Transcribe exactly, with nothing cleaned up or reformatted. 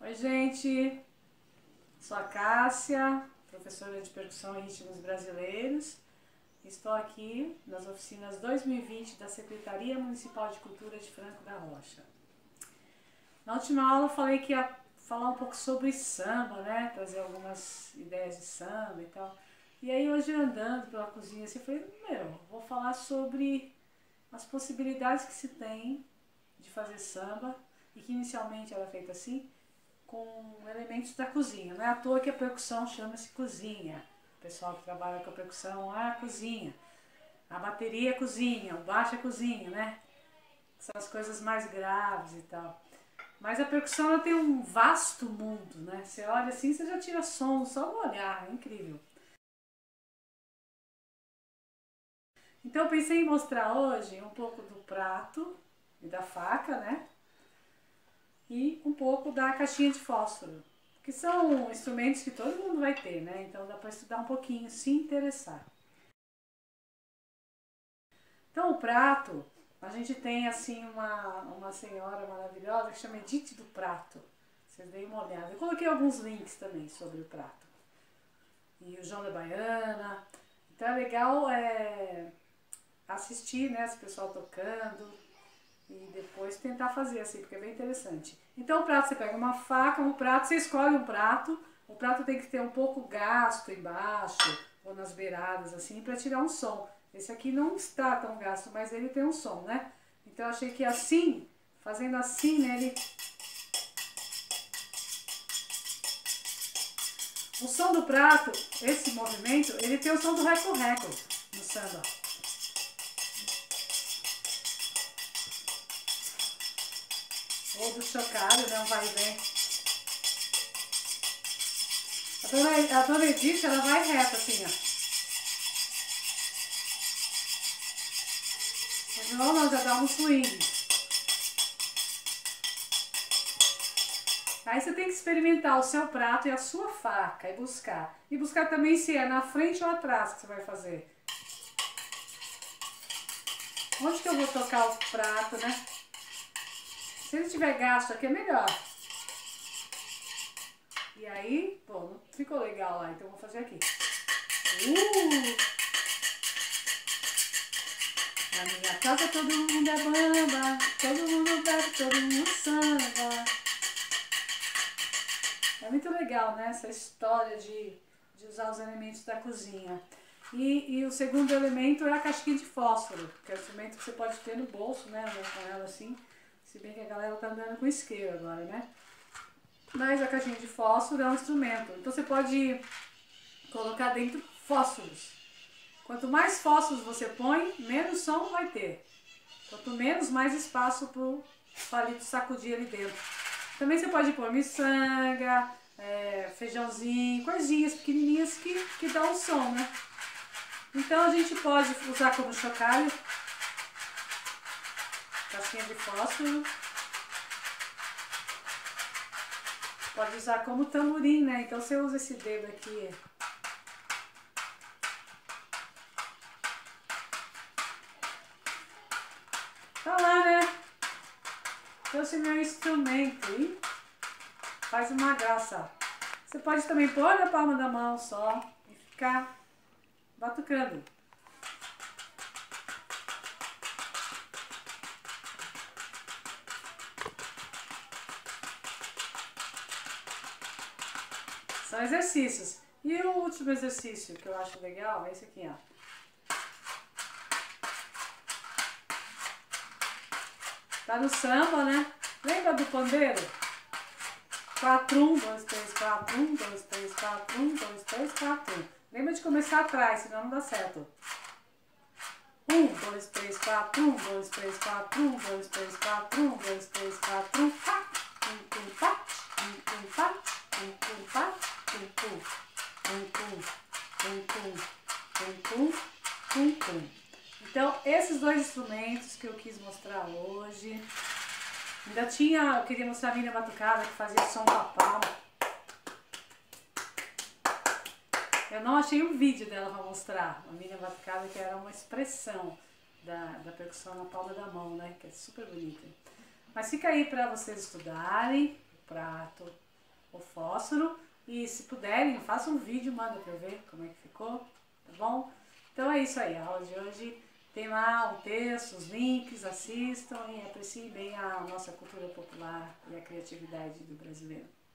Oi, gente, sou a Cássia, professora de percussão e ritmos brasileiros. Estou aqui nas oficinas dois mil e vinte da Secretaria Municipal de Cultura de Franco da Rocha. Na última aula eu falei que ia falar um pouco sobre samba, né? Trazer algumas ideias de samba e tal. E aí hoje andando pela cozinha assim, eu falei, meu, vou falar sobre as possibilidades que se tem de fazer samba e que inicialmente era feita assim, com elementos da cozinha. Não é à toa que a percussão chama-se cozinha. O pessoal que trabalha com a percussão, ah, cozinha. A bateria é cozinha, o baixo é cozinha, né? São as coisas mais graves e tal. Mas a percussão ela tem um vasto mundo, né? Você olha assim, você já tira som, só no olhar, é incrível. Então eu pensei em mostrar hoje um pouco do prato e da faca, né? E um pouco da caixinha de fósforo, que são instrumentos que todo mundo vai ter, né? Então dá para estudar um pouquinho, se interessar. Então o prato, a gente tem assim uma, uma senhora maravilhosa que chama Edith do Prato. Vocês deem uma olhada. Eu coloquei alguns links também sobre o prato. E o João da Baiana. Então é legal é, assistir, né, esse pessoal tocando e depois tentar fazer assim, porque é bem interessante. Então o prato, você pega uma faca, um prato, você escolhe um prato. O prato tem que ter um pouco gasto embaixo ou nas beiradas assim para tirar um som. Esse aqui não está tão gasto, mas ele tem um som, né? Então eu achei que assim, fazendo assim, né, ele... O som do prato, esse movimento, ele tem o som do reco-reco no samba. Ou do chocalho, né, um vai e vem. A dona, a dona Edith, ela vai reta assim, ó. O João não, já dá um swing. Aí você tem que experimentar o seu prato e a sua faca e buscar. E buscar também se é na frente ou atrás que você vai fazer. Onde que eu vou tocar o prato, né? Se ele tiver gasto aqui é melhor. E aí, pô, não ficou legal lá, então eu vou fazer aqui. Uh! Na minha casa todo mundo é bamba, todo mundo bebe, todo mundo samba. É muito legal, né, essa história de, de usar os elementos da cozinha. E, e o segundo elemento é a caixinha de fósforo, que é o instrumento que você pode ter no bolso, né, andando com ela assim. Se bem que a galera tá andando com isqueiro agora, né? Mas a caixinha de fósforo é um instrumento. Então você pode colocar dentro fósforos. Quanto mais fósforos você põe, menos som vai ter. Quanto menos, mais espaço para o palito sacudir ali dentro. Também você pode pôr miçanga, é, feijãozinho, coisinhas pequenininhas que, que dão um som, né? Então a gente pode usar como chocalho, caixinha de fósforo. Pode usar como tamborim, né? Então você usa esse dedo aqui. Tá lá, né? Trouxe meu instrumento e faz uma graça. Você pode também pôr na palma da mão só e ficar batucando. São exercícios. E o último exercício que eu acho legal é esse aqui, ó. Tá no samba, né? Lembra do pandeiro? quatro, um, dois, três, quatro, um, dois, três, quatro, um, dois, três, quatro, um. Lembra de começar atrás, senão não dá certo. um, dois, três, quatro, um, dois, três, quatro, um, dois, três, quatro, um, dois, três, quatro, um, pá, um, um, pá, um, um, pá, um, um, pá, um, um, um, um, um, um, um, um. Então, esses dois instrumentos que eu quis mostrar hoje. Ainda tinha, eu queria mostrar a mina batucada que fazia som com a palma. Eu não achei um vídeo dela para mostrar. A mina batucada que era uma expressão da, da percussão na palma da mão, né? Que é super bonita. Mas fica aí para vocês estudarem o prato, o fósforo. E se puderem, façam um vídeo, manda pra eu ver como é que ficou, tá bom? Então é isso aí, a aula de hoje tem lá o texto, os links, assistam e apreciem bem a nossa cultura popular e a criatividade do brasileiro.